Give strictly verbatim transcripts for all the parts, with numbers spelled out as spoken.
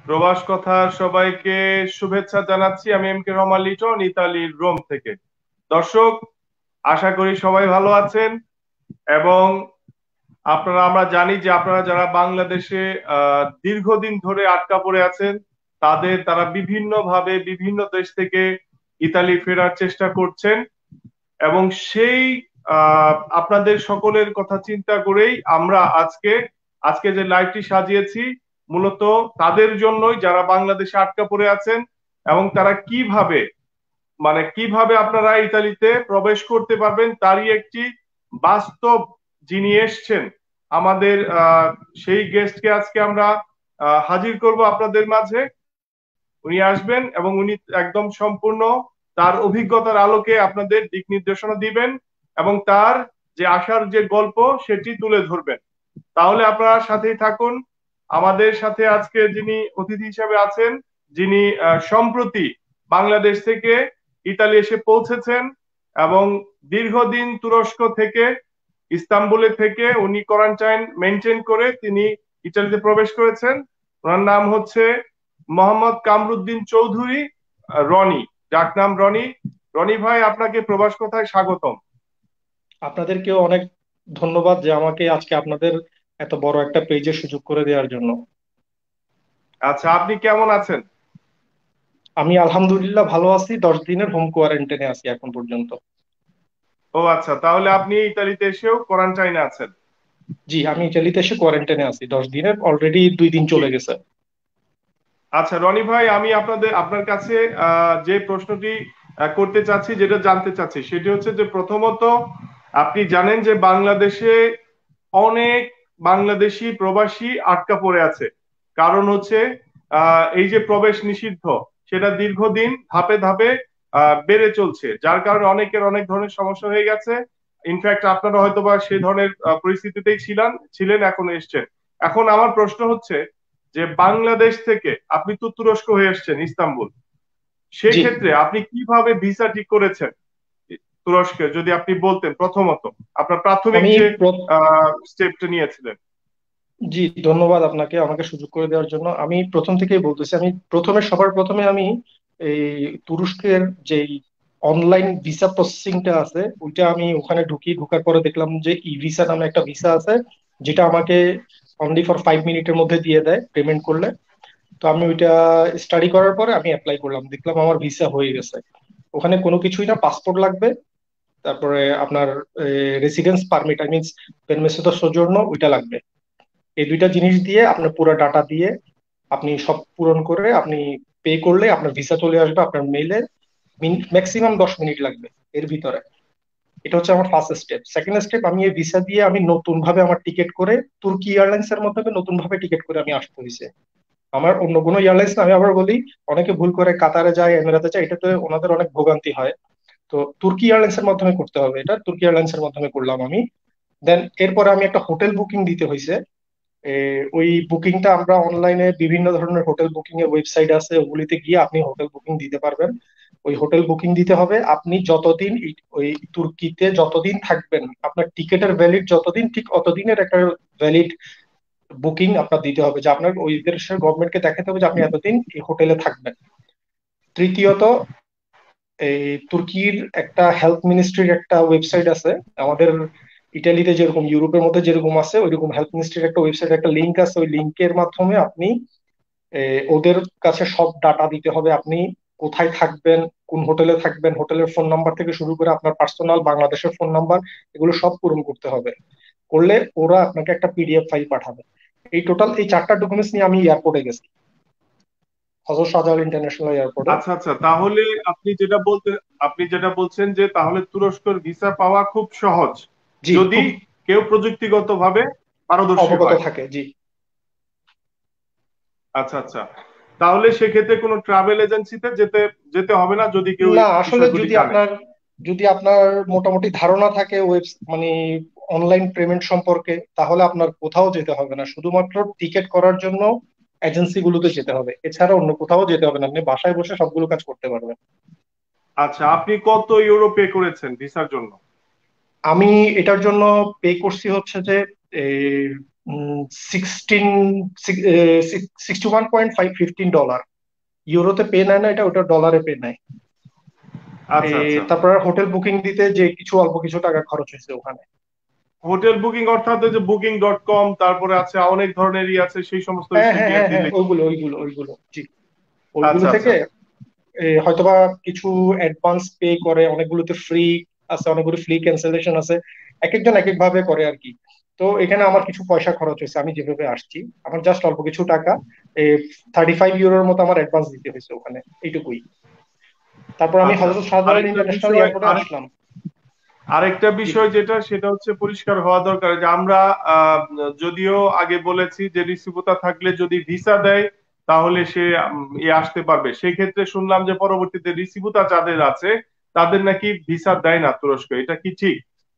প্রবাস কথা সবাইকে শুভেচ্ছা জানাচ্ছি। আমি এম কে রহমান লিটন, ইতালির রোম থেকে। দর্শক, আশা করি সবাই ভালো আছেন। এবং আপনারা, আমরা জানি যে আপনারা যারা বাংলাদেশে আহ দীর্ঘদিন ধরে আটকা পড়ে আছেন, তাদের তারা বিভিন্ন ভাবে বিভিন্ন দেশ থেকে ইতালি ফেরার চেষ্টা করছেন। এবং সেই আহ আপনাদের সকলের কথা চিন্তা করেই আমরা আজকে আজকে যে লাইভটি সাজিয়েছি, মূলত তাদের জন্যই যারা বাংলাদেশে আটকা পড়ে আছেন। এবং তারা কিভাবে, মানে কিভাবে আপনারা ইতালিতে প্রবেশ করতে পারবেন তারই একটি বাস্তব, যিনি এসছেন আমাদের আহ সেই গেস্টকে আজকে আমরা আহ হাজির করব আপনাদের মাঝে। উনি আসবেন এবং উনি একদম সম্পূর্ণ তার অভিজ্ঞতার আলোকে আপনাদের দিক নির্দেশনা দিবেন এবং তার যে আসার যে গল্প সেটি তুলে ধরবেন। তাহলে আপনারা সাথেই থাকুন। আমাদের সাথে আজকে যিনি অতিথি হিসেবে আছেন, যিনি আহ, সম্প্রতি বাংলাদেশ থেকে ইতালি এসে পৌঁছেছেন এবং দীর্ঘদিন তুরস্ক থেকে, ইস্তাম্বুলে থেকে উনি কোয়ারেন্টাইন মেনটেন করে তিনি ইতালিতে প্রবেশ করেছেন। ওনার নাম হচ্ছে মোহাম্মদ কামরুদ্দিন চৌধুরী, আহ, রনি, ডাকনাম রনি। রনি ভাই, আপনাকে প্রবাস কথায় স্বাগতম। আপনাদেরকেও অনেক ধন্যবাদ যে আমাকে আজকে আপনাদের এত বড় একটা পেজের সুযোগ করে দেওয়ার জন্য। আচ্ছা, আপনি কেমন আছেন? আমি আলহামদুলিল্লাহ ভালো আছি, দশ দিনের হোম কোয়ারেন্টাইনে আছি এখন পর্যন্ত। ও আচ্ছা, তাহলে আপনি ইতালিতে এসেও কোয়ারেন্টাইনে আছেন। জি, আমি ইটালিতে এসে কোয়ারেন্টাইনে আছি দশ দিনের, অলরেডি দুই দিন জি। চলে গেছে। আচ্ছা রনি ভাই, আমি আপনাদের আপনার কাছে আহ, যে প্রশ্নটি আহ, করতে চাচ্ছি, যেটা জানতে চাচ্ছি, সেটি হচ্ছে যে প্রথমত আপনি জানেন যে বাংলাদেশে অনেক বাংলাদেশি প্রবাসী আটকা পড়ে আছে। কারণ হচ্ছে আহ, এই যে প্রবেশ নিষিদ্ধ, সেটা দীর্ঘদিন ধাপে ধাপে আহ, বেড়ে চলছে, যার কারণে অনেকের অনেক ধরনের সমস্যা হয়ে গেছে। ইনফ্যাক্ট আপনারা হয়তোবা সে ধরনের আহ, পরিস্থিতিতেই ছিলেন ছিলেন এখন এসছেন। এখন আমার প্রশ্ন হচ্ছে যে বাংলাদেশ থেকে আপনি তো তুরস্ক হয়ে এসছেন, ইস্তাম্বুল, জি, সেক্ষেত্রে আপনি কিভাবে ভিসা ঠিক করেছেন তুরস্কে, যদি আপনি বলতেন প্রথমত আপনার প্রাথমিক আমি যে প্র- স্টেপটা নিয়েছিলেন। জি, ধন্যবাদ আপনাকে আমাকে সুযোগ করে দেওয়ার জন্য। আমি প্রথম থেকেই বলতেছি, আমি প্রথমে সবার প্রথমে আমি এই তুরস্কের যেই অনলাইন ভিসা প্রসেসিংটা আছে ওইটা আমি ওখানে ঢুকি, ঢুকার পরে দেখলাম যে ই ভিসা নামে একটা ভিসা আছে, যেটা আমাকে অনলি ফর ফাইভ মিনিটের মধ্যে দিয়ে দেয় পেমেন্ট করলে। তো আমি ওইটা স্টাডি করার পরে আমি অ্যাপ্লাই করলাম, দেখলাম আমার ভিসা হয়ে গেছে। ওখানে কোনো কিছুই না, পাসপোর্ট লাগবে, তারপরে আপনার রেসিডেন্স পারমিট, আই মিনস পেরমেসো দো সোজোর্নো, ওইটা লাগবে। এই দুইটা জিনিস দিয়ে আপনার পুরো ডাটা দিয়ে আপনি সব পূরণ করে আপনি পে করলে আপনার ভিসা চলে আসবে আপনার মেইলে। ম্যাক্সিমাম দশ মিনিট লাগবে এর ভিতরে। এটা হচ্ছে আমার ফার্স্ট স্টেপ। সেকেন্ড স্টেপ, আমি এই ভিসা দিয়ে আমি নতুন ভাবে আমার টিকিট করে তুর্কি এয়ারলাইন্স এর মাধ্যমে নতুন ভাবে টিকিট করে আমি আসতে হয়েছে। আমার অন্য কোনো এয়ারলাইন্স না, আমি আবার বলি, অনেকে ভুল করে কাতারে যায়, এমিরাতে যায়, এটাতে ওনাদের অনেক ভোগান্তি হয়। তো তুর্কি এয়ারলাইন্স এর মাধ্যমে করতে হবে, এটা তুর্কি এয়ারলাইন্স এর মাধ্যমে করলাম আমি। দেন এরপরে আমি একটা হোটেল বুকিং দিতে হয়েছে। এ, ওই বুকিংটা আমরা অনলাইনে বিভিন্ন ধরনের হোটেল বুকিং এর ওয়েবসাইট আছে, ওগুলিতে গিয়ে আপনি হোটেল বুকিং দিতে পারবেন। ওই হোটেল বুকিং দিতে হবে, আপনি যতদিন ই- ওই তুর্কিতে যতদিন থাকবেন, আপনার টিকেটের ভ্যালিড যতদিন, ঠিক অতদিনের একটা ভ্যালিড বুকিং আপনার দিতে হবে, যে আপনার ওই দেশের গভর্নমেন্টকে দেখাতে হবে যে আপনি এতদিন এই হোটেলে থাকবেন। তৃতীয়ত, এই তুর্কির একটা হেলথ মিনিস্ট্রির একটা ওয়েবসাইট আছে আমাদের ইটালিতে, যেরকম ইউরোপের মধ্যে যেরকম আছে ওইরকম হেলথ মিনিস্ট্রির একটা ওয়েবসাইট, একটা লিংক আছে, ওই লিংকের মাধ্যমে আপনি এ, ওদের কাছে সব ডাটা দিতে হবে। আপনি কোথায় থাকবেন, কোন হোটেলে থাকবেন, হোটেলের ফোন নাম্বার থেকে শুরু করে আপনার পার্সোনাল বাংলাদেশের ফোন নাম্বার, এগুলো সব পূরণ করতে হবে। করলে ওরা আপনাকে একটা পিডিএফ ফাইল পাঠাবে। এই টোটাল এই চারটা ডকুমেন্টস নিয়ে আমি এয়ারপোর্টে গেছি, হজরত শাহজালাল ইন্টারন্যাশনাল এয়ারপোর্টে। আচ্ছা আচ্ছা, তাহলে আপনি যেটা বলতে আপনি যেটা বলছেন যে তাহলে তুরস্কের ভিসা পাওয়া খুব সহজ, জি, যদি খুব কেউ প্রযুক্তিগতভাবে পারদর্শী অবগত হয়। থাকে, জি। আচ্ছা আচ্ছা, তাহলে সেক্ষেত্রে কোনো ট্রাভেল এজেন্সিতে যেতে যেতে হবে না, যদি কেউ না, এই আসলে বিষয়গুলি যদি জানে। আপনার যদি আপনার মোটামুটি ধারণা থাকে ওয়েব মানে অনলাইন পেমেন্ট সম্পর্কে, তাহলে আপনার কোথাও যেতে হবে না, শুধুমাত্র টিকিট করার জন্য এজেন্সি গুলোতে যেতে হবে, এছাড়া অন্য কোথাও যেতে হবে না, আপনি বাসায় বসে সবগুলো কাজ করতে পারবেন। আচ্ছা, আপনি কত ইউরো পে করেছেন ভিসার জন্য? আমি এটার জন্য পে করছি হচ্ছে যে sixteen sixty one point five fifteen dollar. ইউরোতে পে নেয় না এটা, ওটা ডলারে পে নেয়। আচ্ছা আচ্ছা। তারপর হোটেল বুকিং দিতে যে কিছু অল্প কিছু টাকা খরচ হয়েছে ওখানে। হোটেল বুকিং অর্থাৎ ওই যে বুকিং ডট কম, তারপরে আছে অনেক ধরনেরই আছে, সেই সমস্ত হ্যাঁ ওয়েবসাইট হ্যাঁ দিয়ে হ্যাঁ হ্যাঁ, দিলে। ওইগুলো ওইগুলো ওইগুলো জি, ওইগুলো আচ্ছা আচ্ছা। থেকে এ, হয়তোবা কিছু অ্যাডভান্স পে করে, অনেকগুলোতে ফ্রি আছে, অনেকগুলো ফ্রি ক্যান্সেলেশন আছে, এক একজন এক এক ভাবে করে আর কি। তো এখানে আমার কিছু পয়সা খরচ হয়েছে, আমি যেভাবে আসছি আমার জাস্ট অল্প কিছু টাকা, থার্টি ফাইভ ইউরোর মতো আমার অ্যাডভান্স দিতে হয়েছে ওখানে, এইটুকুই। তারপর আমি আচ্ছা, হজরত শাহজালাল আরেকটা ইন্টারন্যাশনাল বিষয় এয়ারপোর্টে আরেক আসলাম। আরেকটা জি বিষয় যেটা, সেটা হচ্ছে পরিষ্কার হওয়া দরকার যে আমরা আহ, যদিও আগে বলেছি যে রিসিভুতা থাকলে যদি ভিসা দেয় তাহলে সে উম, এ আসতে পারবে, সেই ক্ষেত্রে শুনলাম যে পরবর্তীতে রিসিভুতা যাদের আছে তাদের নাকি ভিসা দেয় না তুরস্ক, এটা কি ঠিক?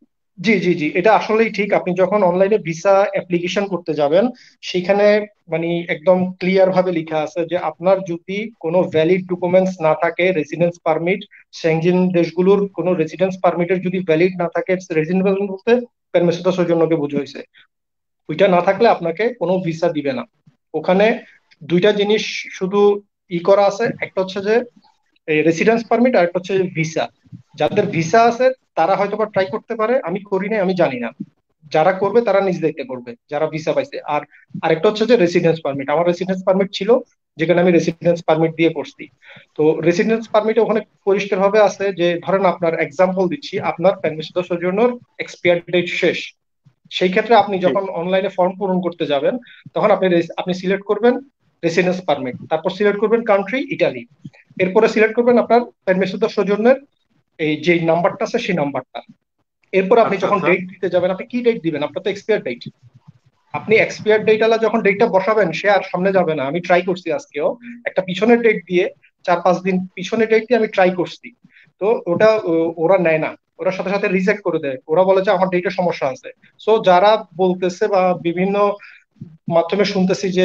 জি জি জি, এটা আসলেই ঠিক। আপনি যখন অনলাইনে ভিসা অ্যাপ্লিকেশন করতে যাবেন, সেখানে মানে একদম ক্লিয়ার ভাবে লেখা আছে যে আপনার যদি কোনো ভ্যালিড ডকুমেন্টস না থাকে, রেসিডেন্স পারমিট, সেনজেন দেশগুলোর কোনো রেসিডেন্স পারমিটের যদি ভ্যালিড না থাকে, রেসিডেন্স বলতে পেরমেসিতো সৌজন্যকে বোঝাইছে, ওইটা না থাকলে আপনাকে কোনো ভিসা দিবে না ওখানে। দুইটা জিনিস শুধু ই করা আছে, একটা হচ্ছে যে রেসিডেন্স পারমিট, আর একটা হচ্ছে ভিসা। যাদের ভিসা আছে তারা হয়তো বা ট্রাই করতে পারে, আমি করি নাই, আমি জানি না। যারা করবে তারা নিজ দেখতে করবে, যারা ভিসা পাইছে। আর আরেকটা হচ্ছে যে রেসিডেন্স পারমিট, আমার রেসিডেন্স পারমিট ছিল, যেখানে আমি রেসিডেন্স পারমিট দিয়ে করছি। তো রেসিডেন্স পারমিটে ওখানে পরিষ্কার ভাবে আছে যে, ধরেন আপনার এক্সাম্পল দিচ্ছি, আপনার পেরমিসিতো সোজোর্নোর এক্সপায়ার ডেট শেষ, সেই ক্ষেত্রে আপনি ঠিক। যখন অনলাইনে ফর্ম পূরণ করতে যাবেন, তখন আপনি রেস- আপনি সিলেক্ট করবেন রেসিডেন্স পারমিট, তারপর সিলেক্ট করবেন কান্ট্রি ইটালি, এরপরে সিলেক্ট করবেন আপনার পেরমিসিতো সোজোর্নের এই যে নাম্বারটা আছে সেই নাম্বারটা। এরপর আপনি আচ্ছা যখন আচ্ছা। ডেট দিতে যাবেন, আপনি কি ডেট দিবেন? আপনার তো এক্সপায়ার ডেট, আপনি এক্সপায়ার ডেট আলা যখন ডেটটা বসাবেন, সে আর সামনে যাবে না। আমি ট্রাই করছি আজকেও একটা পিছনের ডেট দিয়ে, চার পাঁচ দিন পিছনের ডেট দিয়ে আমি ট্রাই করছি। তো ওটা ও- ওরা নেয় না, ওরা সাথে সাথে রিজেক্ট করে দেয়, ওরা বলে যে আমার ডেটে সমস্যা আছে। সো যারা বলতেছে বা বিভিন্ন মাধ্যমে শুনতেছি যে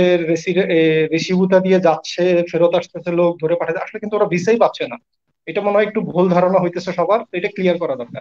রেসিভুতা দিয়ে যাচ্ছে, ফেরত আসতেছে, লোক ধরে পাঠাতে, আসলে কিন্তু ওরা ভিসাই পাচ্ছে না। এটা মনে হয় একটু ভুল ধারণা হইতেছে সবার, তো এটা ক্লিয়ার করা দরকার।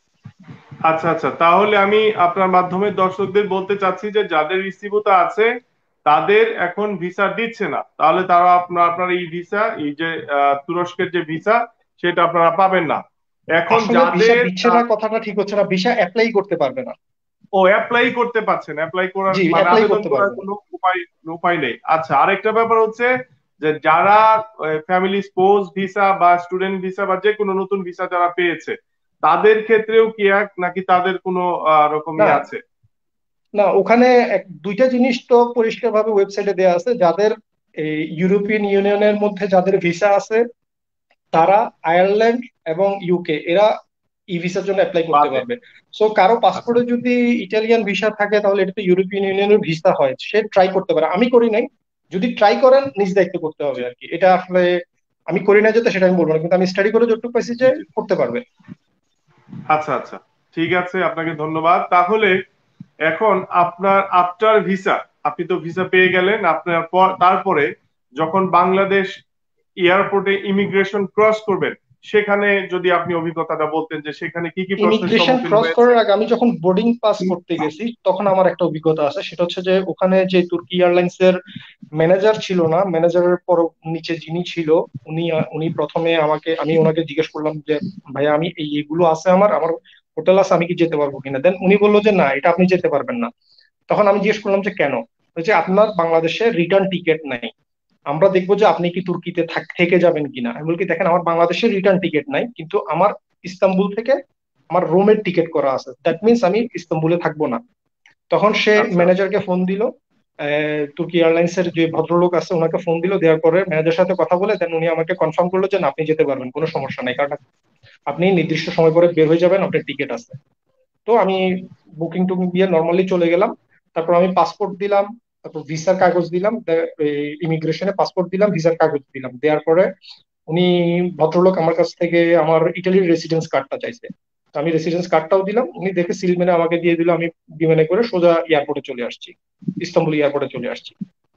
আচ্ছা আচ্ছা, তাহলে আমি আপনার মাধ্যমে দর্শকদের বলতে চাচ্ছি যে যাদের রিসিভুতা আছে তাদের এখন ভিসা দিচ্ছে না, তাহলে তারা আপনার আপনার এই ভিসা, এই যে আহ, তুরস্কের যে ভিসা, সেটা আপনারা পাবেন না। এখন আসলে ভিসা যাদের দিচ্ছে না আহ, কথাটা ঠিক হচ্ছে না, ভিসা অ্যাপ্লাই করতে পারবে না। ও অ্যাপ্লাই করতে পারছেন, অ্যাপ্লাই করার জি, মানে অ্যাপ্লাই আবেদন করতে করার পারবে না। কোনো উপায় উপায় নেই। আচ্ছা, আরেকটা ব্যাপার হচ্ছে যে যারা ফ্যামিলি স্পোজ ভিসা বা স্টুডেন্ট ভিসা বা যে কোনো নতুন ভিসা যারা পেয়েছে, তাদের ক্ষেত্রেও কি এক নাকি তাদের কোনো আহ, রকমই না আছে? না, ওখানে এক- দুইটা জিনিস তো পরিষ্কার ভাবে ওয়েবসাইটে দেওয়া আছে। যাদের এই ইউরোপিয়ান ইউনিয়নের মধ্যে যাদের ভিসা আছে, তারা আয়ারল্যান্ড এবং ইউকে, এরা ই ভিসার জন্য অ্যাপ্লাই করতে বাদে। পারবে। সো কারো আচ্ছা পাসপোর্টে যদি ইটালিয়ান ভিসা থাকে, তাহলে এটা তো ইউরোপিয়ান ইউনিয়নের ভিসা হয়, সে ট্রাই করতে পারে। আমি করি নাই, যদি ট্রাই করেন নিজ দায়িত্বে করতে হবে আর কি। এটা আসলে আমি করি না যেটা, সেটা আমি বলবো না, কিন্তু আমি স্টাডি করে যতটুকু পাইছি যে করতে পারবে। আচ্ছা আচ্ছা, ঠিক আছে, আপনাকে ধন্যবাদ। তাহলে এখন আপনার আফটার ভিসা, আপনি তো ভিসা পেয়ে গেলেন, আপনার পর তারপরে যখন বাংলাদেশ এয়ারপোর্টে ইমিগ্রেশন ক্রস করবেন, সেখানে যদি আপনি অভিজ্ঞতাটা বলতেন যে সেখানে কি কি প্রশ্নের ইমিগ্রেশন সম্মুখীন ক্রস হয়েছে। করার আগে আমি যখন বোর্ডিং পাস করতে গেছি, তখন আমার একটা অভিজ্ঞতা আছে। সেটা হচ্ছে যে ওখানে যে তুর্কি এয়ারলাইন্স এর ম্যানেজার ছিল না, ম্যানেজারের পর নিচে যিনি ছিল, উনি উনি প্রথমে আমাকে, আমি ওনাকে জিজ্ঞেস করলাম যে ভাইয়া আমি এই এগুলো আছে, আমার আমার হোটেল আছে, আমি কি যেতে পারবো কিনা। দেন উনি বললো যে না, এটা আপনি যেতে পারবেন না। তখন আমি জিজ্ঞেস করলাম যে কেন? বলছে আপনার বাংলাদেশে রিটার্ন টিকিট নাই, আমরা দেখবো যে আপনি কি তুর্কিতে থাক- থেকে যাবেন কিনা। আমি বলি কি, দেখেন আমার বাংলাদেশের রিটার্ন টিকিট নাই, কিন্তু আমার ইস্তাম্বুল থেকে আমার রোমের টিকিট করা আছে, দ্যাট মিনস আমি ইস্তাম্বুলে থাকবো না। তখন সে আচ্ছা ম্যানেজারকে ফোন দিল, আহ, তুর্কি এয়ারলাইন্স এর যে ভদ্রলোক আছে ওনাকে ফোন দিল, দেওয়ার পরে ম্যানেজারের সাথে কথা বলে দেন উনি আমাকে কনফার্ম করলো যে না, আপনি যেতে পারবেন, কোনো সমস্যা নাই, কারণ আপনি নির্দিষ্ট সময় পরে বের হয়ে যাবেন, আপনার টিকিট আছে। তো আমি বুকিং টুকিং দিয়ে নর্মালি চলে গেলাম। তারপর আমি পাসপোর্ট দিলাম, তারপর ভিসার কাগজ দিলাম, ইমিগ্রেশনে পাসপোর্ট দিলাম, ভিসার কাগজ দিলাম, দেওয়ার পরে উনি ভদ্রলোক আমার কাছ থেকে আমার ইটালির রেসিডেন্স কার্ডটা চাইছে। তো আমি রেসিডেন্স কার্ডটাও দিলাম, উনি দেখে সিল মেরে আমাকে দিয়ে দিল। আমি বিমানে করে সোজা এয়ারপোর্টে চলে আসছি, ইস্তাম্বুল এয়ারপোর্টে চলে আসছি।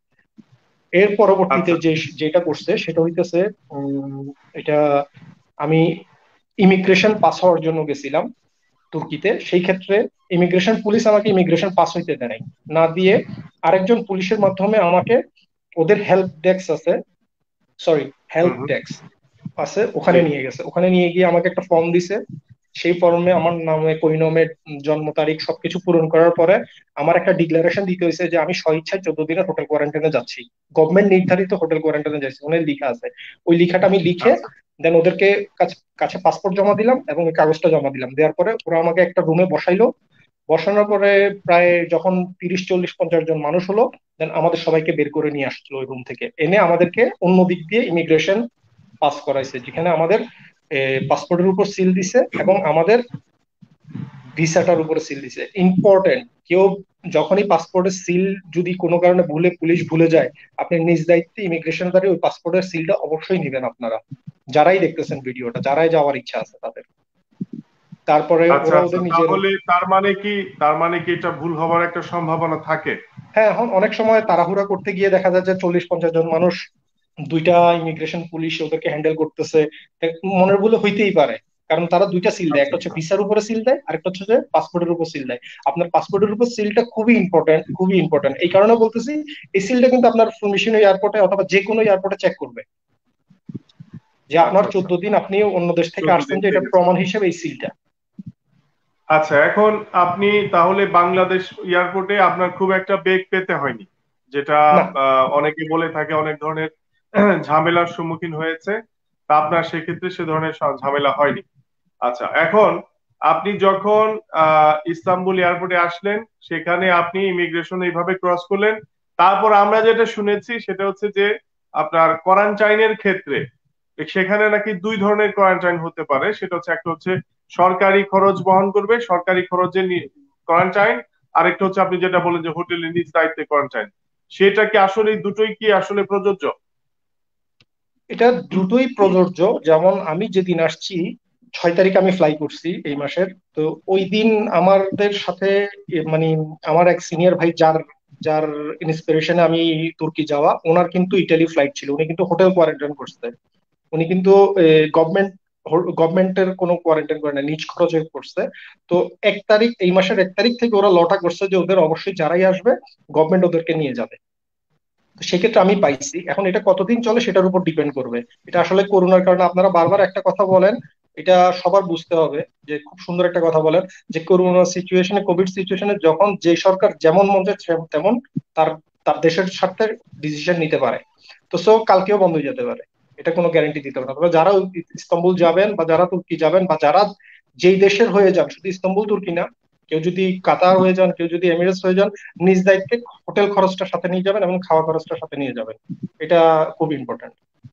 এর পরবর্তীতে আচ্ছা। যে যেটা করছে সেটা হইতেছে, উম, এটা আমি ইমিগ্রেশন পাস হওয়ার জন্য গেছিলাম তুর্কিতে। সেই ক্ষেত্রে ইমিগ্রেশন পুলিশ আমাকে ইমিগ্রেশন পাস হইতে দেয় নাই, না দিয়ে আরেকজন পুলিশের মাধ্যমে আমাকে ওদের হেল্প ডেস্ক আছে, সরি হুম হেল্প হুম। ডেস্ক আছে, জি। ওখানে নিয়ে গেছে। ওখানে নিয়ে গিয়ে আমাকে একটা ফর্ম দিছে। সেই ফর্মে আমার নামে, কৈনমে, জন্ম তারিখ সবকিছু পূরণ করার পরে আমার একটা ডিক্লারেশন দিতে হয়েছে যে আমি স্বইচ্ছায় চোদ্দ দিনের হোটেল কোয়ারেন্টাইনে যাচ্ছি, গভর্নমেন্ট নির্ধারিত হোটেল কোয়ারেন্টাইনে যাচ্ছি, ওখানে লেখা আছে। ওই লেখাটা আমি লিখে আচ্ছা দেন ওদেরকে কাছে কাছে পাসপোর্ট জমা দিলাম এবং ওই কাগজটা জমা দিলাম। দেওয়ার পরে ওরা আমাকে একটা রুমে বসাইলো। বসানোর পরে প্রায় যখন তিরিশ চল্লিশ পঞ্চাশ জন মানুষ হলো, দেন আমাদের সবাইকে বের করে নিয়ে আসছিল ওই রুম থেকে, এনে আমাদেরকে অন্য দিক দিয়ে ইমিগ্রেশন পাস করাইছে, যেখানে আমাদের পাসপোর্টের উপর সিল দিছে এবং আমাদের ভিসাটার উপরে সিল দিছে। ইম্পর্টেন্ট, কেউ যখনই পাসপোর্টের সিল যদি কোনো কারণে ভুলে, পুলিশ ভুলে যায়, আপনি নিজ দায়িত্বে ইমিগ্রেশন দ্বারা ওই পাসপোর্টের সিলটা অবশ্যই নেবেন আপনারা, যারাই দেখতেছেন ভিডিওটা, যারাই যাওয়ার ইচ্ছা আছে তাদের। তারপরে আচ্ছা ওরা আচ্ছা, ওদের নিজের, তাহলে তার মানে কি, তার মানে কি এটা ভুল হওয়ার একটা সম্ভাবনা থাকে? হ্যাঁ এখন অনেক সময় তাড়াহুড়া করতে গিয়ে দেখা যায় যে চল্লিশ পঞ্চাশ জন মানুষ, দুইটা ইমিগ্রেশন পুলিশ ওদেরকে হ্যান্ডেল করতেছে, মনের ভুলে হইতেই পারে। কারণ তারা দুইটা সিল দেয়, আচ্ছা একটা হচ্ছে ভিসার উপরে সিল দেয়, আরেকটা হচ্ছে যে পাসপোর্টের উপর সিল দেয়। আপনার পাসপোর্টের উপর সিলটা খুবই ইম্পর্টেন্ট, খুবই ইম্পর্টেন্ট। এই কারণে বলতেছি, এই সিলটা কিন্তু আপনার মিশন এয়ারপোর্টে অথবা যে কোনো এয়ারপোর্টে চেক করবে যে আপনার আচ্ছা আচ্ছা। চোদ্দ দিন আপনি অন্য দেশ থেকে চোদ্দ আসছেন, দিন যে এটা থেকেছে। প্রমাণ হিসেবে এই সিলটা। আচ্ছা, এখন আপনি তাহলে বাংলাদেশ এয়ারপোর্টে আপনার খুব একটা বেগ পেতে হয়নি, যেটা না, আহ, অনেকে বলে থাকে অনেক ধরনের ঝামেলার সম্মুখীন হয়েছে। তা আপনার সেক্ষেত্রে সে ধরনের স- ঝামেলা হয়নি। আচ্ছা, এখন আপনি যখন আহ ইস্তাম্বুল এয়ারপোর্টে আসলেন, সেখানে আপনি ইমিগ্রেশন এইভাবে ক্রস করলেন। তারপর আমরা যেটা শুনেছি সেটা হচ্ছে যে আপনার কোয়ারেন্টাইনের ক্ষেত্রে সেখানে নাকি দুই ধরনের কোয়ারেন্টাইন হতে পারে। সেটা হচ্ছে, একটা হচ্ছে সরকারি খরচ বহন করবে, সরকারি খরচে কোয়ারেন্টাইন। আরেকটা হচ্ছে আপনি যেটা বলেন যে হোটেলের নিজ দায়িত্বে কোয়ারেন্টাইন। সেটা কি আসলে, এই দুটোই কি আসলে প্রযোজ্য? এটা দ্রুতই প্রযোজ্য। যেমন আমি যেদিন আসছি, ছয় তারিখ আমি ফ্লাই করছি এই মাসের। তো ওই দিন আমাদের সাথে এ, মানে আমার এক সিনিয়র ভাই, যার যার ইন্সপিরেশনে আমি তুর্কি যাওয়া, ওনার কিন্তু ইটালি ফ্লাইট ছিল, উনি কিন্তু হোটেল কোয়ারেন্টাইন করছে। উনি কিন্তু গভর্নমেন্ট গভর্নমেন্টের কোনো কোয়ারেন্টাইন করে না, নিজ খরচে করছে। তো এক তারিখ, এই মাসের এক তারিখ থেকে ওরা লটা করছে যে ওদের অবশ্যই যারাই আসবে গভর্নমেন্ট ওদেরকে নিয়ে যাবে। তো সেক্ষেত্রে আমি পাইছি। এখন এটা কতদিন চলে সেটার উপর ডিপেন্ড করবে। এটা আসলে করোনার কারণে, আপনারা বারবার একটা কথা বলেন, এটা সবার বুঝতে হবে, যে খুব সুন্দর একটা কথা বলেন, যে করোনা সিচুয়েশনে, কোভিড সিচুয়েশনে যখন যে সরকার যেমন মন চায় সে- তেমন তার তার দেশের স্বার্থে ডিসিশন নিতে পারে। তো সো কালকেও বন্ধ হয়ে যেতে পারে, এটা কোনো গ্যারান্টি দিতে পারে না। তবে যারা ইস্তাম্বুল যাবেন বা যারা তুর্কি যাবেন বা যারা যেই দেশের হয়ে যান, শুধু ইস্তাম্বুল তুর্কি না, কেউ যদি কাতার হয়ে যান, কেউ যদি এমিরেটস হয়ে যান, নিজ দায়িত্বে হোটেল খরচটা সাথে নিয়ে যাবেন এবং খাওয়া খরচটা সাথে নিয়ে যাবেন। এটা খুব ইম্পর্টেন্ট।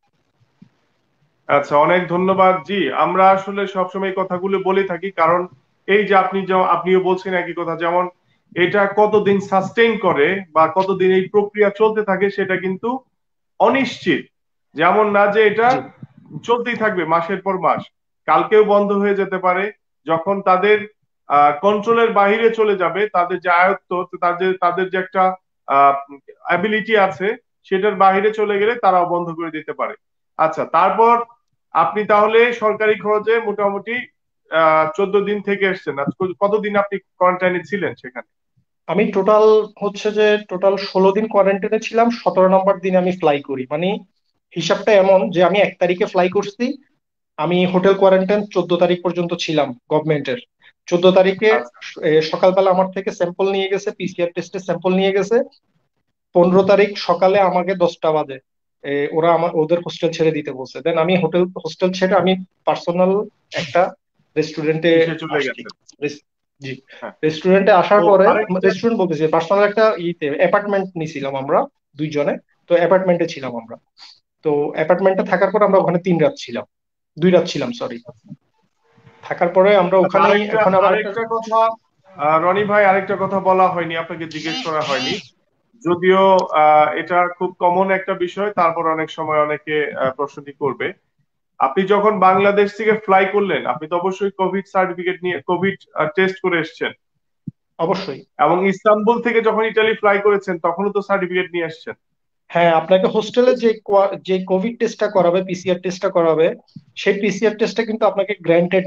আচ্ছা, অনেক ধন্যবাদ। জি, আমরা আসলে সবসময় এই কথাগুলো বলে থাকি, কারণ এই যে আপনি যে- আপনিও বলছেন একই কথা, যেমন এটা কতদিন সাস্টেইন করে বা কতদিন এই প্রক্রিয়া চলতে থাকে সেটা কিন্তু অনিশ্চিত। যেমন না যে এটা জি, চলতেই থাকবে মাসের পর মাস, কালকেও বন্ধ হয়ে যেতে পারে। যখন তাদের কন্ট্রোলের বাইরে চলে যাবে, তাদের যে আয়ত্ত, তাদের তাদের যে একটা অ্যাবিলিটি আছে, সেটার বাইরে চলে গেলে তারাও বন্ধ করে দিতে পারে। আচ্ছা, তারপর আপনি তাহলে সরকারি খরচে মোটামুটি আহ চোদ্দ দিন থেকে এসছেন। আজ কতদিন আপনি কোয়ারেন্টাইনে ছিলেন সেখানে? আমি টোটাল হচ্ছে যে টোটাল ষোলো দিন কোয়ারেন্টাইনে ছিলাম। সতেরো নম্বর দিন আমি ফ্লাই করি, মানে হিসাবটা এমন যে আমি এক তারিখে ফ্লাই করছি, আমি হোটেল কোয়ারেন্টাইন চোদ্দ তারিখ পর্যন্ত ছিলাম গভর্নমেন্টের। চোদ্দ তারিখে আচ্ছা এ, সকালবেলা আমার থেকে স্যাম্পল নিয়ে গেছে, পিসিআর টেস্টের স্যাম্পল নিয়ে গেছে। পনেরো তারিখ সকালে আমাকে দশটা বাজে এ, ওরা আমার ওদের হোস্টেল ছেড়ে দিতে বলছে। দেন আমি হোটেল হোস্টেল ছেড়ে আমি পার্সোনাল একটা রেস্টুরেন্টে এসে চলে আসছি। গেছেন। রেস- জি, হ্যাঁ। রেস্টুরেন্টে আসার ও পরে, আরেকটা। রেস্টুরেন্ট বলতেছি, পার্সোনাল একটা ইতে অ্যাপার্টমেন্ট নিছিলাম আমরা দুইজনে। তো অ্যাপার্টমেন্টে ছিলাম আমরা। তো অ্যাপার্টমেন্টে থাকার পর আমরা ওখানে তিন রাত ছিলাম, দুই রাত ছিলাম সরি। থাকার পরে আমরা আচ্ছা, ওখানেই, আরেকটা ওখানে আবার একটা, আরেকটা কথা, আহ, রনি ভাই, আরেকটা কথা বলা হয়নি, আপনাকে জিজ্ঞেস করা হয়নি। যদিও আহ, এটা খুব কমন একটা বিষয়, তারপর অনেক সময় অনেকে আহ, প্রশ্নটি করবে। আপনি যখন বাংলাদেশ থেকে ফ্লাই করলেন, আপনি তো অবশ্যই কোভিড সার্টিফিকেট নিয়ে, কোভিড টেস্ট করে এসেছেন। অবশ্যই। এবং ইস্তাম্বুল থেকে যখন ইতালি ফ্লাই করেছেন তখনও তো সার্টিফিকেট নিয়ে এসেছেন। হ্যাঁ, আপনাকে হোস্টেলে যে কোয়া- যে কোভিড টেস্টটা করাবে, পিসিআর টেস্টটা করাবে, সেই পিসিআর টেস্টটা কিন্তু আপনাকে গ্র্যান্টেড না,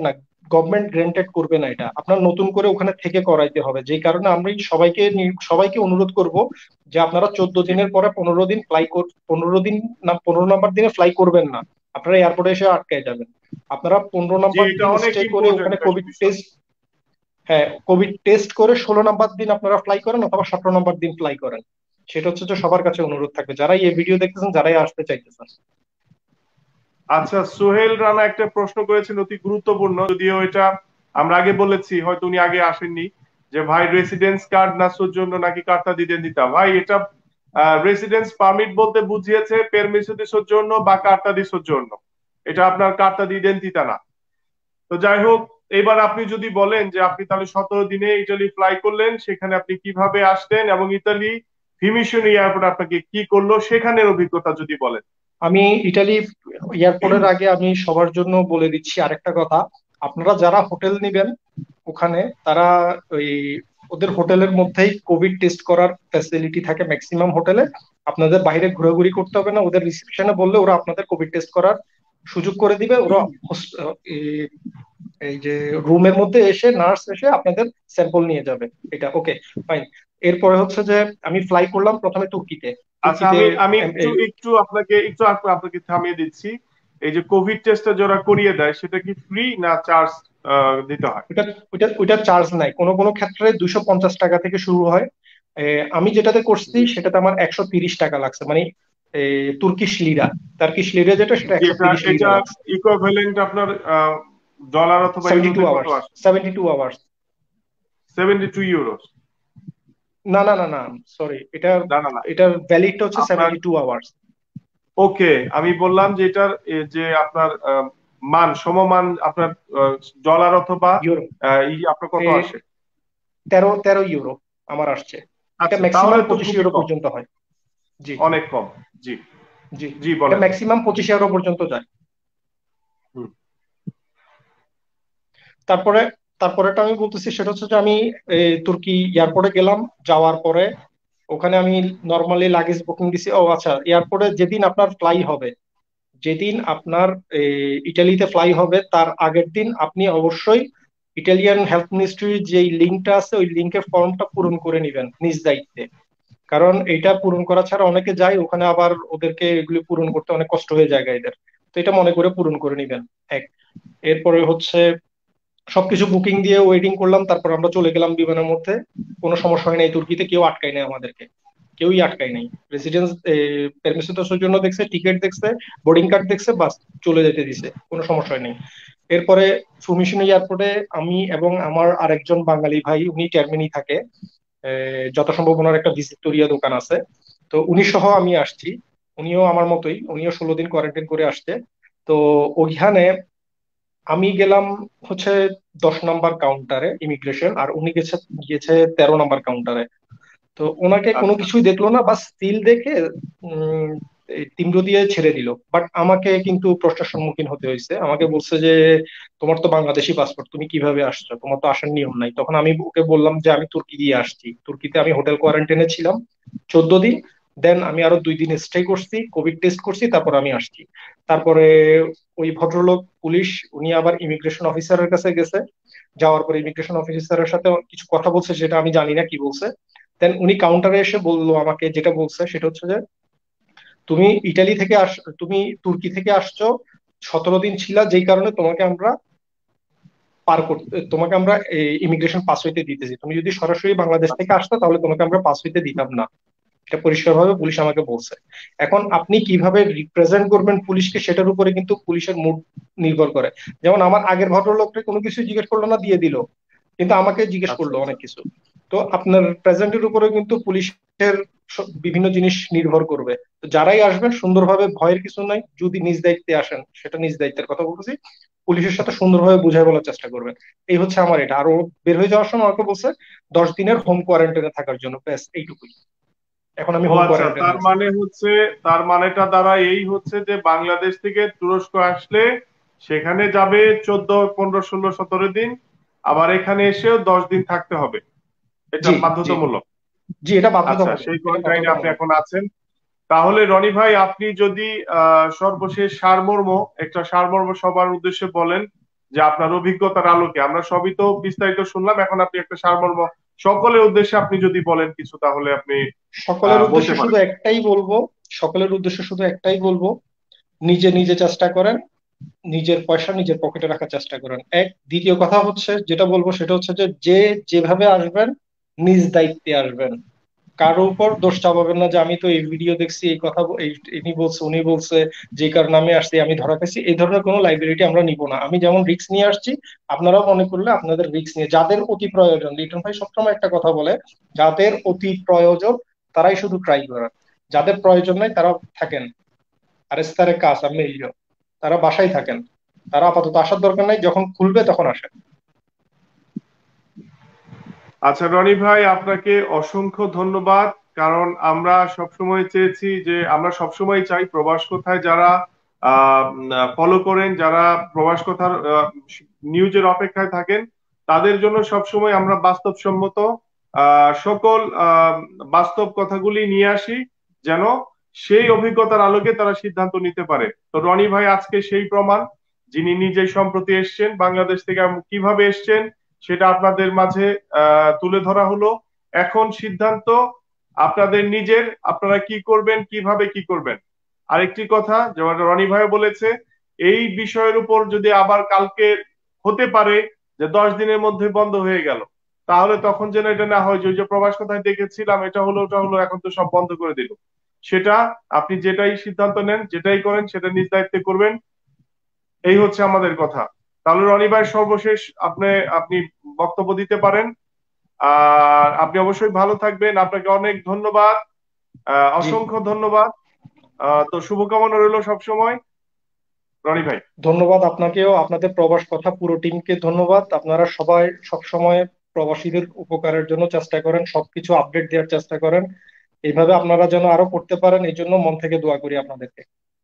গভর্নমেন্ট গ্রান্টেড করবে না, এটা আপনার নতুন করে ওখানে থেকে করাইতে হবে। যেই কারণে আমি সবাইকে নি- সবাইকে অনুরোধ করব যে আপনারা চোদ্দ জি দিনের পরে পনেরো দিন ফ্লাই পনেরো দিন না পনেরো নাম্বার দিনে ফ্লাই করবেন না, আপনারা এয়ারপোর্টে এসে আটকায় যাবেন। আপনারা পনেরো জি, নাম্বার এটা দিন অনেক স্টে করে ইম্পর্টেন্ট ওখানে একটা কোভিড বিষয়। টেস্ট, হ্যাঁ কোভিড টেস্ট করে ষোলো নাম্বার দিন আপনারা ফ্লাই করেন অথবা সতেরো নাম্বার দিন ফ্লাই করেন। সেটা হচ্ছে যে সবার কাছে অনুরোধ থাকবে, যারাই এই ভিডিও দেখতেছেন, যারাই আসতে চাইতেছেন। আচ্ছা, সোহেল রানা একটা প্রশ্ন করেছেন অতি গুরুত্বপূর্ণ, যদিও এটা আমরা আগে বলেছি, হয়তো উনি আগে আসেননি, যে ভাই রেসিডেন্স কার্ড না জন্য নাকি কার্তা দিতেন দিতা। ভাই এটা রেসিডেন্স পারমিট বলতে বুঝিয়েছে পেরমিসো দি জন্য বা কার্তা দি জন্য, এটা আপনার কার্তা দিতেন দিতা না। তো যাই হোক, এবার আপনি যদি বলেন যে আপনি তাহলে সতেরো দিনে ইতালি ফ্লাই করলেন, সেখানে আপনি কিভাবে আসলেন এবং ইতালি ফিমিশনি এয়ারপোর্ট আপনাকে কি করলো সেখানের অভিজ্ঞতা যদি বলেন। আমি ইটালি এয়ারপোর্টের আগে আমি সবার জন্য বলে দিচ্ছি আরেকটা কথা। আপনারা যারা হোটেল নিবেন ওখানে, তারা ওই ওদের হোটেলের মধ্যেই কোভিড টেস্ট করার ফ্যাসিলিটি থাকে ম্যাক্সিমাম হোটেলে। আপনাদের বাইরে ঘোরাঘুরি করতে হবে না, ওদের রিসেপশনে বললে ওরা আপনাদের কোভিড টেস্ট করার সুযোগ করে দিবে। ওরা হোস- এই এই যে রুমের মধ্যে এসে নার্স এসে আপনাদের স্যাম্পল নিয়ে যাবে। এটা ওকে, ফাইন। এরপরে হচ্ছে যে আমি ফ্লাই করলাম প্রথমে তুর্কিতে। আচ্ছা, তুর্কিতে আমি আমি এম- একটু এই একটু আপনাকে একটু আপ- আপনাকে থামিয়ে দিচ্ছি। এই যে কোভিড টেস্টটা যারা করিয়ে দেয় সেটা কি ফ্রি না চার্জ দিতে হয়? ওটা ওইটা ওইটা চার্জ নাই, কোনো কোনো ক্ষেত্রে দুইশো পঞ্চাশ টাকা থেকে শুরু হয়। এ, আমি যেটাতে করছি জি সেটাতে আমার একশো তিরিশ টাকা লাগছে, মানে এ, তুর্কিশ লিরা, টার্কিশ লিরা যেটা, সেটা জি, একশো এটা তিরিশ লিরা এটা লাগছে। ইকুইভ্যালেন্ট আপনার ডলার অথবা সেভেন্টি টু ইউরোতে কত আওয়ার্স আসে? Seventy two hours. Seventy two euro? না না না না, সরি, এটার না না না, এটার ভ্যালিডটা হচ্ছে আপনার সেভেন্টি টু আওয়ার্স। ওকে, আমি বললাম যে এটার এ, যে আপনার আহ, মান সমমান আপনার ডলার অথবা ইউরো, আহ, ই আপনার কত আসে? তেরো তেরো ইউরো আমার আসছে। এটা আচ্ছা, তাহলে ম্যাক্সিমাম তো পঁচিশ খুবই ইউরো কম, পর্যন্ত হয়। জি অনেক কম। জি, জি, জি এটা বলেন। ম্যাক্সিমাম পঁচিশ ইউরো পর্যন্ত যায়। হুম, তারপরে তারপরেটা আমি বলতেছি সেটা হচ্ছে যে আমি এ, তুর্কি এয়ারপোর্টে গেলাম। যাওয়ার পরে ওখানে আমি নর্মালি লাগেজ বুকিং দিছি। ও আচ্ছা, এয়ারপোর্টে যেদিন আপনার ফ্লাই হবে, যেদিন আপনার এ, ইটালিতে ফ্লাই হবে তার আগের দিন আপনি অবশ্যই ইটালিয়ান হেলথ মিনিস্ট্রির যে লিঙ্কটা আছে ওই লিঙ্কের ফর্মটা পূরণ করে নেবেন নিজ দায়িত্বে। কারণ এইটা পূরণ করা ছাড়া অনেকে যায় ওখানে, আবার ওদেরকে এগুলি পূরণ করতে অনেক কষ্ট হয়ে যায় গাইদের। তো এটা মনে করে পূরণ করে নিবেন। এক, এরপরে হচ্ছে সবকিছু বুকিং দিয়ে ওয়েটিং করলাম, তারপর আমরা চলে গেলাম বিমানের মধ্যে। কোনো সমস্যা হয় নাই, তুর্কিতে কেউ আটকায় নাই আমাদেরকে, কেউই আটকায় নাই। রেসিডেন্স পারমিশনের জন্য দেখছে, টিকিট দেখছে, বোর্ডিং কার্ড দেখছে, বাস চলে যেতে দিছে, কোনো সমস্যা হয় নাই। এরপরে ফুমিশিনো এয়ারপোর্টে আমি এবং আমার আরেকজন বাঙালি ভাই, উনি টার্মিনি থাকে, আহ, যত সম্ভব ওনার একটা ভিক্টোরিয়া দোকান আছে। তো উনি সহ আমি আসছি। উনিও আমার মতোই, উনিও ষোলো দিন কোয়ারেন্টাইন করে আসছে। তো ওইখানে আমি গেলাম হচ্ছে দশ নাম্বার কাউন্টারে ইমিগ্রেশন, আর উনি গেছে গিয়েছে তেরো নাম্বার কাউন্টারে। তো ওনাকে কোনো আচ্ছা। কিছুই দেখলো না, বা সিল দেখে উম এই তীব্র দিয়ে ছেড়ে দিল। বাট আমাকে কিন্তু প্রশ্নের সম্মুখীন হতে হয়েছে। আমাকে বলছে যে তোমার তো বাংলাদেশি পাসপোর্ট, তুমি কিভাবে আসছো, তোমার তো আসার নিয়ম নাই। তখন আমি ওকে বললাম যে আমি তুর্কি দিয়ে আসছি, তুর্কিতে আমি হোটেল কোয়ারেন্টাইনে ছিলাম চোদ্দ দিন। দেন আমি আরো দুই দিন স্টে করছি, কোভিড টেস্ট করছি, তারপর আমি আসছি। তারপরে ওই ভদ্রলোক পুলিশ, উনি আবার ইমিগ্রেশন অফিসারের কাছে গেছে। যাওয়ার পরে ইমিগ্রেশন অফিসারের সাথে কিছু কথা বলছে, সেটা আমি জানি না কি বলছে। দেন উনি কাউন্টারে এসে বললো আমাকে, যেটা বলছে সেটা হচ্ছে যে তুমি ইটালি থেকে আস তুমি তুর্কি থেকে আসছো, সতেরো দিন ছিলা, যেই কারণে তোমাকে আমরা পার করতে তোমাকে আমরা ইমিগ্রেশন পাস হইতে দিতেছি। তুমি যদি সরাসরি বাংলাদেশ থেকে আচ্ছা, আসতো তাহলে তোমাকে আমরা পাস হইতে দিতাম না। এটা পরিষ্কারভাবে পুলিশ আমাকে বলছে। এখন আপনি কিভাবে রিপ্রেজেন্ট করবেন পুলিশকে, সেটার উপরে কিন্তু পুলিশের মুড নির্ভর করে। যেমন আমার আগের ভদ্রলোককে কোনো কিছু জিজ্ঞেস করলো না, দিয়ে দিল, কিন্তু আমাকে জিজ্ঞেস আচ্ছা, করলো আচ্ছা। অনেক কিছু। তো আপনার প্রেজেন্টের উপরে কিন্তু পুলিশের স- বিভিন্ন জিনিস নির্ভর করবে। তো যারাই আসবেন সুন্দরভাবে, ভয়ের কিছু নাই, যদি নিজ দায়িত্বে আসেন, সেটা নিজ দায়িত্বের কথা বলতেছি, পুলিশের সাথে সুন্দরভাবে বুঝাই বলার চেষ্টা করবেন। এই হচ্ছে আমার এটা। আর ও বের হয়ে যাওয়ার সময় আমাকে বলছে দশ দিনের হোম কোয়ারেন্টাইনে থাকার জন্য, ব্যাস এইটুকুই। এখন আমি ও হোম আচ্ছা, কোয়ারেন্টাইনে তার আছি। মানে হচ্ছে, তার মানেটা দ্বারা এই হচ্ছে যে বাংলাদেশ থেকে তুরস্ক আসলে সেখানে যাবে চোদ্দ পনেরো ষোলো সতেরো দিন, আবার এখানে এসেও দশ দিন থাকতে হবে, এটা জি জি বাধ্যতামূলক। জি, এটা আচ্ছা, বাধ্যতামূলক, সেই এটা পর্যায়ে আপনি বাধ্যতামূলক। এখন আছেন। তাহলে রনি ভাই, আপনি যদি আহ সর্বশেষ সারমর্ম, একটা সারমর্ম সবার উদ্দেশ্যে বলেন যে আপনার অভিজ্ঞতার আলোকে। আমরা সবই তো বিস্তারিত শুনলাম, এখন আপনি একটা সারমর্ম সকলের উদ্দেশ্যে আপনি যদি বলেন কিছু, তাহলে আপনি সকলের আহ বলতে উদ্দেশ্যে শুধু পারেন। একটাই বলবো, সকলের উদ্দেশ্যে শুধু একটাই বলবো, নিজে নিজে চেষ্টা করেন, নিজের পয়সা নিজের পকেটে রাখার চেষ্টা করেন। এক, দ্বিতীয় কথা হচ্ছে যেটা বলবো সেটা হচ্ছে যে যে যেভাবে আসবেন নিজ দায়িত্বে আসবেন। কারো উপর দোষ চাপাবেন না যে আমি তো এই ভিডিও দেখছি, এই কথা ব- এই ইনি বলছে উনি বলছে, যে কারণে আমি আসছি, আমি ধরা খাইছি, এই ধরনের কোনো লাইবিলিটি আমরা নিব না। আমি যেমন রিস্ক নিয়ে আসছি, আপনারাও মনে করলে আপনাদের রিস্ক নিয়ে, যাদের অতি প্রয়োজন, লিটন ভাই সবসময় একটা কথা বলে, যাদের অতি প্রয়োজন তারাই শুধু ট্রাই করেন, যাদের প্রয়োজন নাই তারা থাকেন। আর এস্তারে কাজ আমি এইও, তারা বাসায় থাকেন, তারা আপাতত আসার দরকার নাই, যখন খুলবে তখন আসেন। আচ্ছা রনি ভাই, আপনাকে অসংখ্য ধন্যবাদ। কারণ আমরা সবসময় চেয়েছি যে, আমরা সবসময় চাই প্রবাস কথায় যারা ফলো করেন, যারা প্রবাস কথার নিউজের অপেক্ষায় থাকেন, তাদের জন্য সবসময় আমরা বাস্তবসম্মত আহ, সকল আহ, বাস্তব কথাগুলি নিয়ে আসি, যেন সেই অভিজ্ঞতার আলোকে তারা সিদ্ধান্ত নিতে পারে। তো রনি ভাই আজকে সেই প্রমাণ, যিনি নিজেই সম্প্রতি এসছেন বাংলাদেশ থেকে, এবং কিভাবে এসছেন সেটা আপনাদের মাঝে আহ তুলে ধরা হলো। এখন সিদ্ধান্ত আপনাদের নিজের, আপনারা কি করবেন, কিভাবে কি করবেন। আরেকটি কথা, যেমন রনি ভাই বলেছে, এই বিষয়ের উপর যদি আবার কালকে হতে পারে যে দশ দিনের মধ্যে বন্ধ হয়ে গেল, তাহলে তখন যেন এটা না হয় যে ওই যে প্রবাস কথায় দেখেছিলাম এটা হলো ওটা হলো এখন তো সব বন্ধ করে দিল। সেটা, আপনি যেটাই সিদ্ধান্ত নেন, যেটাই করেন, সেটা নিজ দায়িত্বে করবেন। এই হচ্ছে আমাদের কথা। তাহলে রনি ভাই সর্বশেষ আপনি আপনি বক্তব্য দিতে পারেন। আর আপনি অবশ্যই ভালো থাকবেন, আপনাকে অনেক ধন্যবাদ, আহ, জি, অসংখ্য ধন্যবাদ। আহ, তো শুভকামনা রইল সবসময়, রনি ভাই। ধন্যবাদ আপনাকেও, আপনাদের প্রবাস কথা পুরো টিমকে ধন্যবাদ। আপনারা সবাই সব সময় প্রবাসীদের উপকারের জন্য চেষ্টা করেন, সবকিছু আপডেট দেওয়ার চেষ্টা করেন। এইভাবে আপনারা যেন আরো করতে পারেন, এই জন্য মন থেকে দোয়া করি আপনাদেরকে।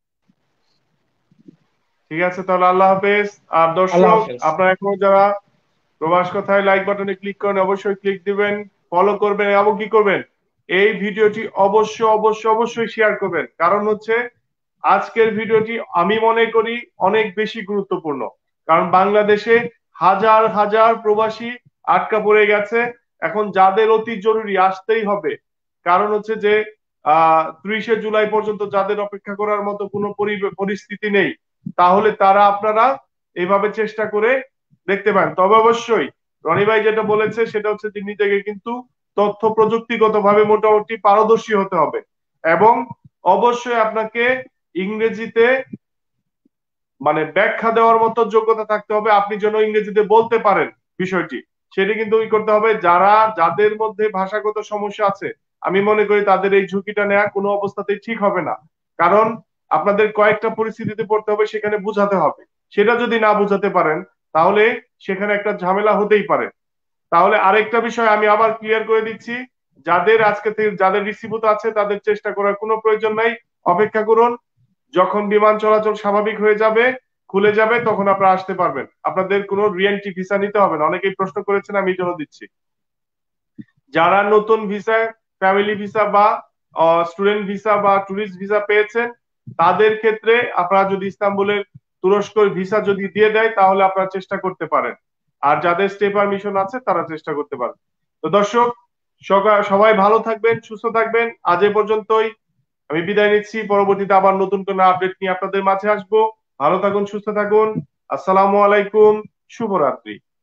ঠিক আছে, তাহলে আল্লাহ হাফেজ। আর আল্লাহ দর্শক, হাফেজ। আপনারা এখন যারা প্রবাস কথায় লাইক বাটনে ক্লিক করেন, অবশ্যই ক্লিক দিবেন, ফলো করবেন, এবং কি করবেন, এই ভিডিওটি অবশ্য অবশ্য অবশ্যই শেয়ার করবেন। কারণ হচ্ছে আজকের ভিডিওটি আমি মনে করি অনেক বেশি গুরুত্বপূর্ণ। কারণ বাংলাদেশে হাজার হাজার প্রবাসী আটকা পড়ে গেছে। এখন যাদের অতি জরুরি আসতেই হবে, কারণ হচ্ছে যে আহ ত্রিশে জুলাই পর্যন্ত যাদের অপেক্ষা করার মতো কোনো পরি- পরিস্থিতি নেই, তাহলে তারা আপনারা এইভাবে চেষ্টা করে দেখতে পারেন। তবে অবশ্যই রনি ভাই যেটা বলেছে সেটা হচ্ছে যে নিজেকে কিন্তু তথ্য প্রযুক্তিগত ভাবে মোটামুটি পারদর্শী হতে হবে, এবং অবশ্যই আপনাকে ইংরেজিতে মানে ব্যাখ্যা দেওয়ার মতো যোগ্যতা থাকতে হবে, আপনি যেন ইংরেজিতে বলতে পারেন বিষয়টি। সেটা কিন্তু কি করতে হবে, যারা যাদের মধ্যে ভাষাগত সমস্যা আছে, আমি মনে করি তাদের এই ঝুঁকিটা নেওয়া কোনো অবস্থাতেই ঠিক হবে না। কারণ আপনাদের কয়েকটা পরিস্থিতিতে পড়তে হবে, সেখানে বুঝাতে হবে। সেটা যদি না বুঝাতে পারেন, তাহলে সেখানে একটা ঝামেলা হতেই পারে। তাহলে আরেকটা বিষয় আমি আবার ক্লিয়ার করে দিচ্ছি, যাদের আজকে থেকে যাদের রিসিভুত আছে তাদের চেষ্টা করার কোনো প্রয়োজন নাই, অপেক্ষা করুন। যখন বিমান চলাচল স্বাভাবিক হয়ে যাবে, খুলে যাবে, তখন আপনারা আসতে পারবেন। আপনাদের কোনো রিএন্ট্রি ভিসা নিতে হবে না। অনেকেই প্রশ্ন করেছেন, আমি এই জন্য দিচ্ছি। যারা নতুন ভিসা, ফ্যামিলি ভিসা বা স্টুডেন্ট ভিসা বা ট্যুরিস্ট ভিসা পেয়েছেন, তাদের ক্ষেত্রে আপনারা যদি ইস্তাম্বুলের তুরস্কের ভিসা যদি দিয়ে দেয়, তাহলে আপনারা চেষ্টা করতে পারেন। আর যাদের স্টে পারমিশন আছে তারা চেষ্টা করতে পারেন। তো দর্শক, সকা- সবাই ভালো থাকবেন, সুস্থ থাকবেন। আজ এ পর্যন্তই, আমি বিদায় নিচ্ছি। পরবর্তীতে আবার নতুন কোনো আপডেট নিয়ে আপনাদের মাঝে আসবো। ভালো থাকুন, সুস্থ থাকুন। আসসালামু আলাইকুম, শুভরাত্রি।